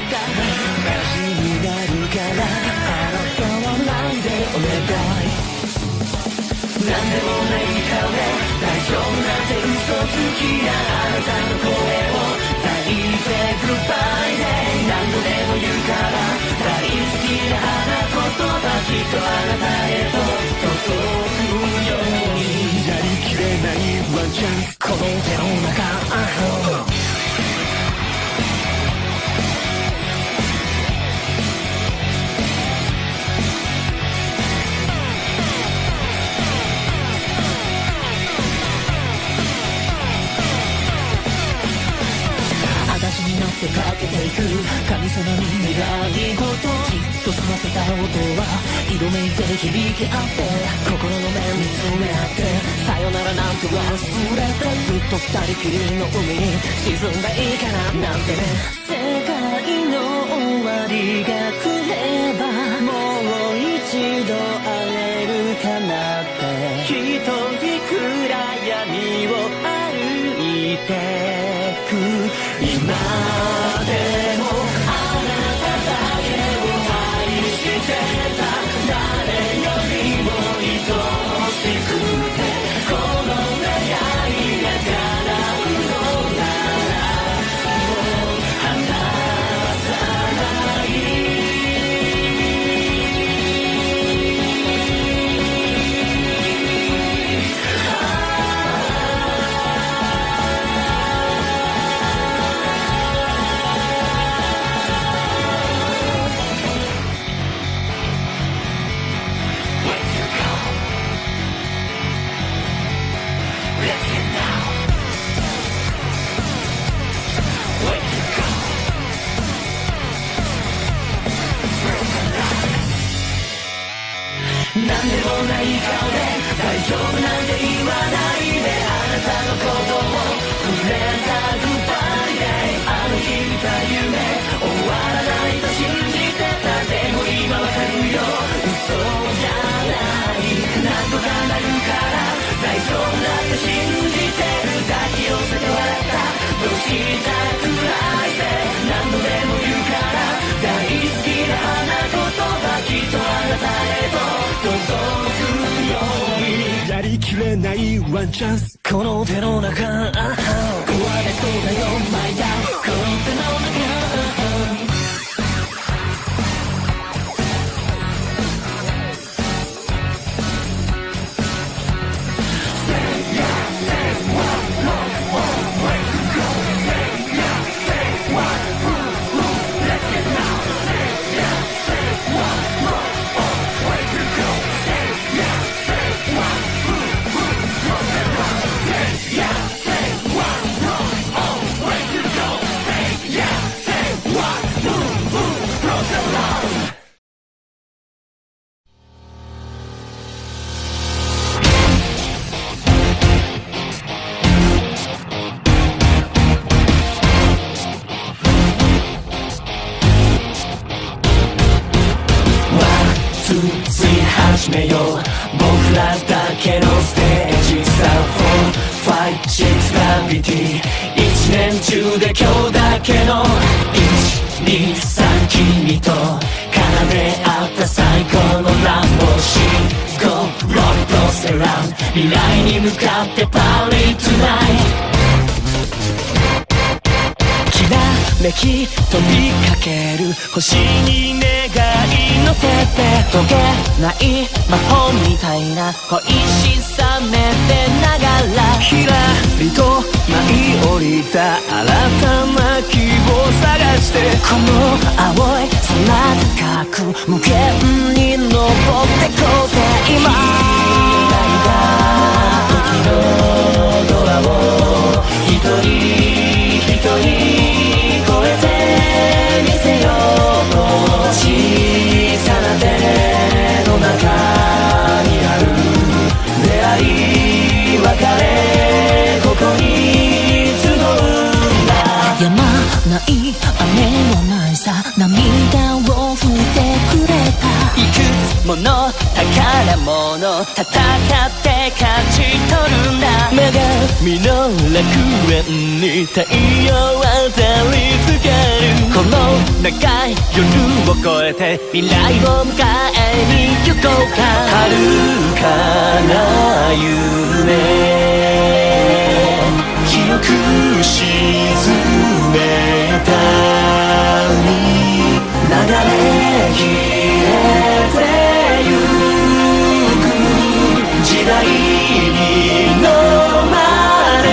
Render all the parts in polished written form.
かマジになるからあなたはないでお願い。なんでもない顔で大丈夫なんて嘘つきなあなたの声を抱いてグッバイで何度でも言うから大好きな花言葉きっとあなたへと届くようにやりきれないワンチャンスこの手の中かけていく神様に願い事きっと済ませた音は色めいて響き合って心の目見つめ合ってさよならなんて忘れてずっと二人きりの海に沈んでいいかななんてね。世界の終わりが来ればもう一度会えるかなって一人暗闇を歩いてく今でもあなただけを愛してた誰よりも愛しくてこの願いが叶うのならもう離さないなんでもない顔で大丈夫なんて言わないであなたのことを触れたグッバイであの日見た夢終わらないと信じてたでも今わかるよ嘘じゃないなんとかなるから大丈夫だって信じてる抱き寄せて笑ったどうしたくないぜ何度でも言うから大好きな花言葉きっとあなたへと届くようにやりきれないワンチャンスこの手の中壊れそうだよマイダンスこの手の中始めよう僕らだけのステージスター4、5、6グラビティ一年中で今日だけの1、2、3君と奏で合った最高のラブをし Go rock toss around 未来に向かってパーリー tonightきらめき飛びかける星に願い乗せて溶けない魔法みたいな恋しさめてながらひらりと舞い降りた新たな希望探してこの青い空高く無限に登ってこうぜ今開いた時のドアを一人一人越えてみせようと小さな手の中にある出会い別れここに集うんだ止まない雨のないさ涙を拭いてくれたいくつもの宝物戦って勝ち取るんだ曲が闇の楽園に太陽は照りつける。この長い夜を越えて未来を迎えに行こうか。遥かな夢、記憶沈めた海、流れ消えてゆく時代に飲まれ、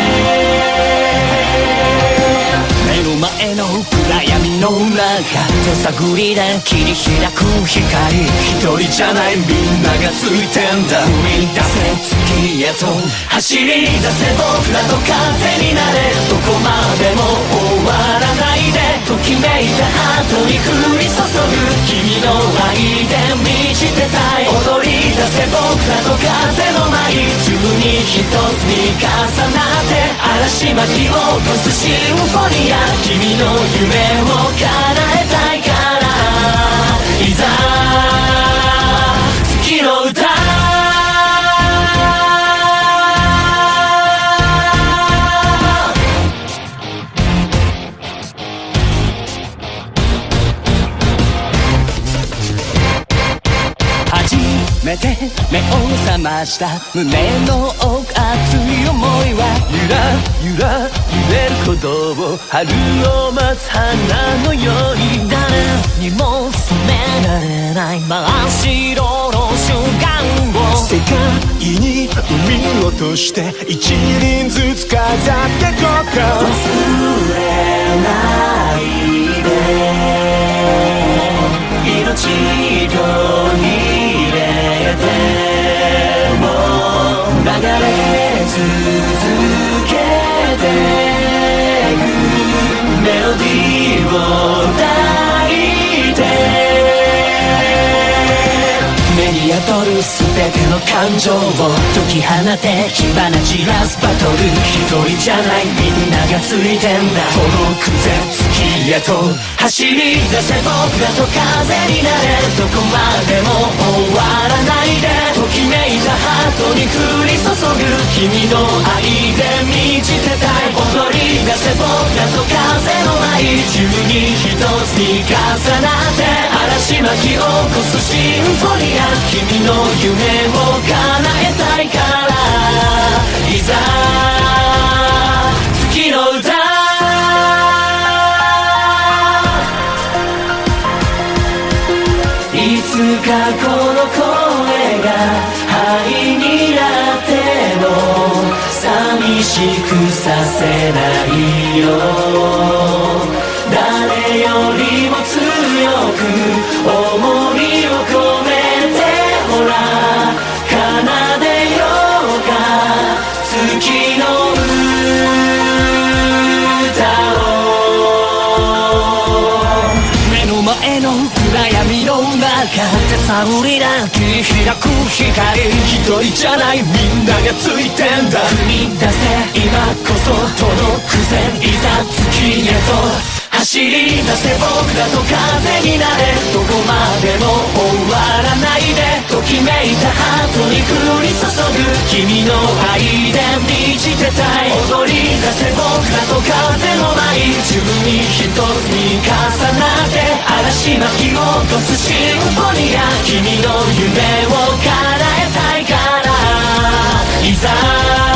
目の前の暗闇の中、手探りで切り開く光、一人じゃないみんながついてんだ。踏み出せ月へと走り出せ、僕らと風になれ。どこまでも終わらないで、ときめいた後に降り注ぐ君の愛で満ちてたい。踊り出せ僕らと風の舞、十二一つに重なって嵐巻き起こすシンフォニア、君の夢を叶えたいから、いざ月の歌。初めて目を覚ました胸の奥熱い想いは、ゆらゆら揺れる鼓動を春を待つ花のように、誰にも染められない真っ白の瞬間を世界に生み落として一輪ずつ飾ってこうか。忘れないで命と入れても流れ続けてくメロディーを抱いて、目に宿る全ての感情を解き放て火花散らすバトル、一人じゃないみんながついてんだ。届くぜ月へと走り出せ僕らと風になれ。どこまでも終わらないで、ときめいたハートに降り注ぐ君の愛で満ちてたい。踊り出せ僕らと風の舞、十二一つに重なって嵐巻き起こすシンフォニア、君の夢を叶えたいから、いざ月の歌。いつかこの声が灰になっても寂しくさせないよ。誰よりも強く思いを込めてほら奏でようか月の歌を。目の前の暗闇の中、手探りで切り開く光、一人じゃないみんながついてんだ。踏み出せ今こそ届くぜ、いざ月へと走り出せ僕らと風になれ。どこまでも終わらないで、ときめいたハートに降り注ぐ君の愛で満ちてたい。踊り出せ僕らと風の舞、十二一つに重なって嵐巻き起こすシンフォニア、君の夢を叶えたいから、いざ